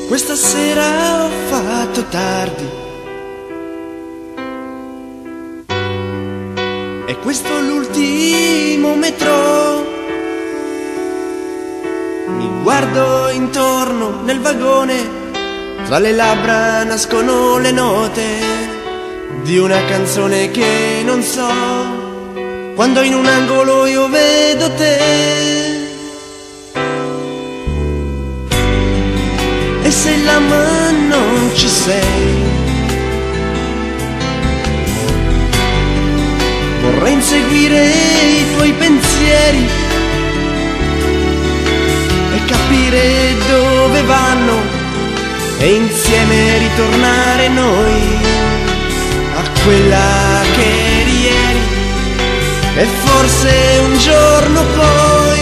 Questa sera ho fatto tardi e questo è l'ultimo metro. Mi guardo intorno nel vagone, tra le labbra nascono le note di una canzone che non so, quando in un angolo io vedo te. E se là ma non ci sei, vorrei inseguire i tuoi pensieri e capire dove vanno e insieme ritornare noi a quella che eri ieri e forse un giorno poi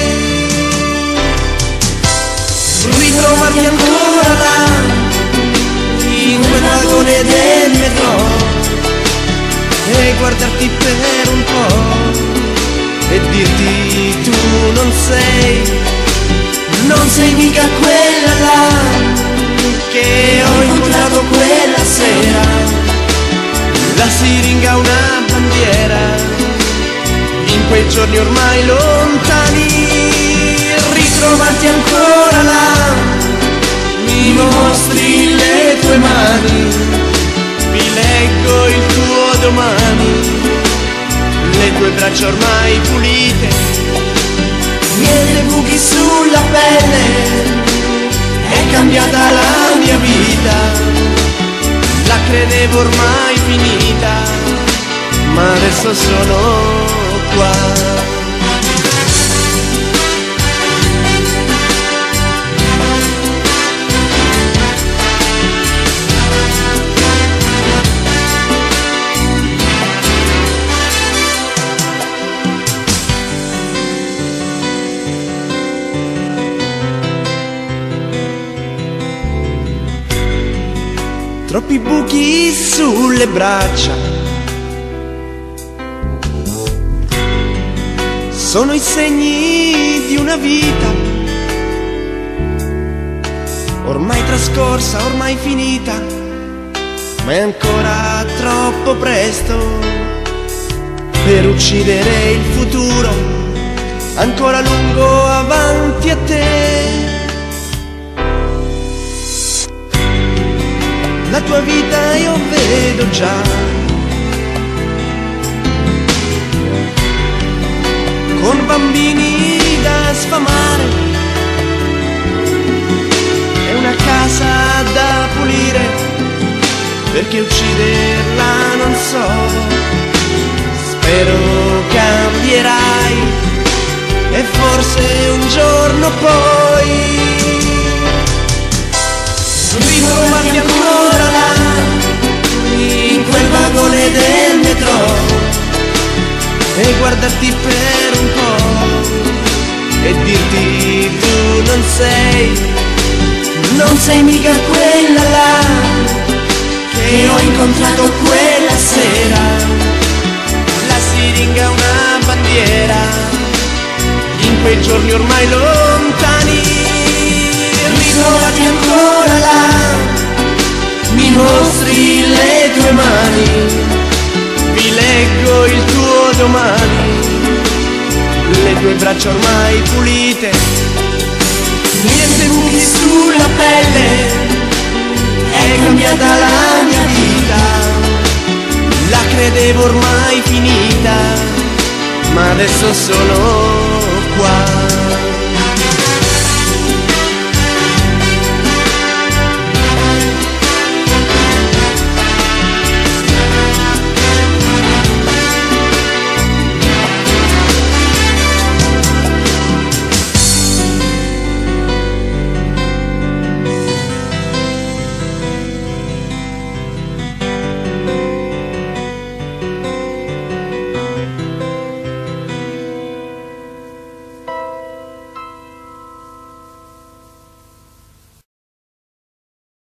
ritrovarmi ancora là in quel vagone del metro e guardarti per un po' e dirti tu non sei mica quella là che ho incontrato quella sera. La siringa una bandiera in quei giorni ormai lontani. Ritrovarti ancora là, mi mostri le tue mani, vi leggo il tuo domani, le tue braccia ormai pulite, niente buchi sulla pelle, è cambiata la mia vita, la credevo ormai finita, ma adesso sono qua. Troppi buchi sulle braccia, sono i segni di una vita ormai trascorsa, ormai finita, ma è ancora troppo presto per uccidere il futuro, ancora lungo avanti a te. La tua vita io vedo già, con bambini da sfamare e una casa da pulire, perché ucciderla non so. Spero cambierai e forse un giorno poi ritrovarti ancora là in quel vagone del metro e guardarti per un po' e dirti tu non sei mica quella là che ho incontrato quella sera. La siringa una bandiera in quei giorni ormai lontani. Ritrovati ancora là, mi mostri le tue mani, vi leggo il tuo domani, le tue braccia ormai pulite, niente buchi sulla pelle, è cambiata la mia vita, la credevo ormai finita, ma adesso sono qua.